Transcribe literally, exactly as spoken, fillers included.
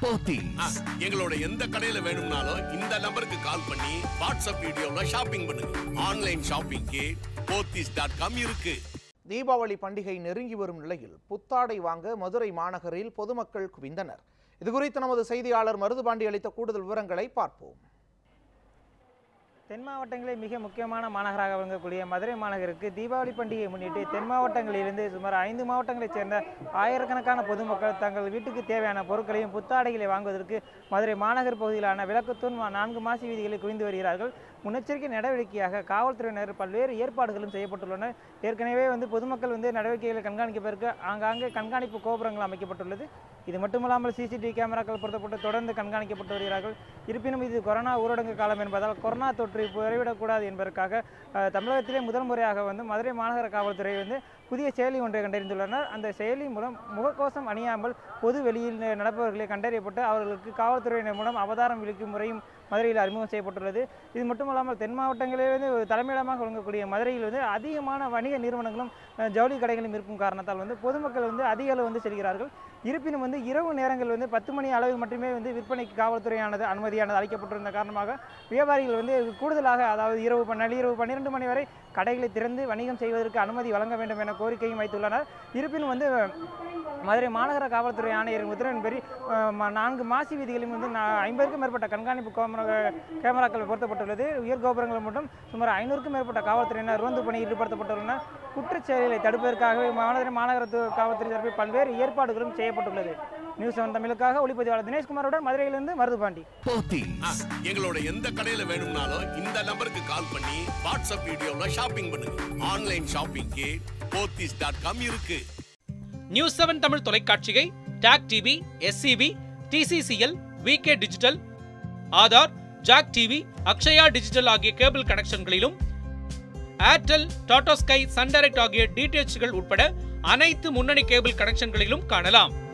போத்தீஸ். எங்களோட எந்த கடையில வேணும்னாலும் இந்த நம்பருக்கு கால் பண்ணி வாட்ஸ்அப் வீடியோல ஷாப்பிங் பண்ணுங்க. ஆன்லைன் ஷாப்பிங்க்கு போத்தீஸ் டாட் காம் இருக்கு. தீபாவளி பண்டிகை நெருங்கி வரும் நிலையில் புத்தாடை வாங்க மதுரை மாநகரில் பொதுமக்கள் குவிந்தனர். இதுகுறித்து நமது செய்தியாளர் மருதுபாண்டி அளித்த கூடுதல் விவரங்களை பார்ப்போம். தென் மாவட்டங்களில் மிக முக்கியமான மாநகராக விளங்கக்கூடிய மதுரை மாநகருக்கு தீபாவளி பண்டிகையை முன்னிட்டு தென் மாவட்டங்களிலிருந்து சுமார் ஐந்து மாவட்டங்களைச் சேர்ந்த ஆயிரக்கணக்கான பொதுமக்கள் தங்கள் வீட்டுக்கு தேவையான பொருட்களையும் புத்தாடைகளை வாங்குவதற்கு மதுரை மாநகர் பகுதியிலான விளக்குத்தூண் நான்கு மாசி வீதிகளில் குவிந்து வருகிறார்கள். முன்னெச்சரிக்கை நடவடிக்கையாக காவல்துறையினர் பல்வேறு ஏற்பாடுகளும் செய்யப்பட்டுள்ளன. ஏற்கனவே வந்து பொதுமக்கள் வந்து நடவடிக்கைகளை கண்காணிப்பதற்கு ஆங்காங்கே கண்காணிப்பு கோபுரங்கள் அமைக்கப்பட்டுள்ளது. இது மட்டுமல்லாமல் சிசிடிவி கேமராக்கள் பொருத்தப்பட்டு தொடர்ந்து கண்காணிக்கப்பட்டு வருகிறார்கள். இருப்பினும் இது கொரோனா ஊரடங்கு காலம் என்பதால் கொரோனா தொற்று குறைவிடக்கூடாது என்பதற்காக தமிழகத்திலே முதல் முறையாக வந்து மதுரை மாநகர காவல்துறை வந்து புதிய செயலி ஒன்றை கண்டறிந்துள்ளனர். அந்த செயலி மூலம் முகக்கவசம் அணியாமல் பொது வெளியில் நடப்பவர்களை கண்டறியப்பட்டு அவர்களுக்கு காவல்துறையினர் மூலம் அவதாரம் விளிக்கும் முறையும் மதுரையில் அறிமுகம் செய்யப்பட்டுள்ளது. இது மட்டுமல்லாமல் தென் மாவட்டங்களிலிருந்து தலைமையிடமாக விளங்கக்கூடிய மதுரையில் வந்து அதிகமான வணிக நிறுவனங்களும் ஜவுளி கடைகளும் இருக்கும் காரணத்தால் வந்து பொதுமக்கள் வந்து அதிக அளவு வந்து செல்கிறார்கள். இருப்பினும் வந்து இரவு நேரங்கள் வந்து பத்து மணி அளவில் மட்டுமே வந்து விற்பனைக்கு காவல்துறையானது அனுமதியானது அளிக்கப்பட்டிருந்த காரணமாக வியாபாரிகள் வந்து கூடுதலாக அதாவது இரவு நள்ளிரவு பன்னிரெண்டு மணி வரை கடைகளை திறந்து வணிகம் செய்வதற்கு அனுமதி வழங்க வேண்டும் என கோரிக்கையும் வைத்துள்ளனர். இருப்பினும் வந்து மதுரை மாநகர காவல்துறை ஆணையரின் உத்தரவின்படி நான்கு மாசி வீதிகளிலும் வந்து ஐம்பதுக்கும் மேற்பட்ட கண்காணிப்பு கேமராக்கள் பொருத்தப்பட்டுள்ளது. உயர் கோபுரங்கள் மட்டும் சுமார் ஐநூறுக்கும் மேற்பட்ட காவல்துறையினர் ரோந்து பணியில் ஈடுபடுத்தப்பட்டுள்ளனர். குற்றச்செயல்களை தடுப்பதற்காகவே மதுரை மாநகர காவல்துறை தரப்பில் பல்வேறு ஏற்பாடுகளும் செய்யப்பட்டுள்ளது. நியூஸ் செவன் தமிழுக்காக ஒளிப்பதிவாளர் தினேஷ்குமாருடன் மதுரையிலிருந்து மருதுபாண்டி. எங்களோட எந்த கடையில வேணும்னாலும் இந்த நம்பருக்கு கால் பண்ணி வாட்ஸ்அப் வீடியோல ஷாப்பிங் பண்ணுங்க. ஆன்லைன் ஷாப்பிங்க்கு போத்தீஸ் டாட் காம் இருக்கு. நியூஸ் செவன் தமிழ் தொலைக்காட்சியை TAC TV, SCV, TCCL, VK digital, Aadhaar, Jack TV, Akshaya digital ஆகிய கேபிள் கனெக்ஷன்களிலும், Airtel, Tata Sky, Sun Direct ஆகிய டிடிஎச்கள் உட்பட அனைத்து முன்னணி கேபிள் கனெக்ஷன்களிலும் காணலாம்.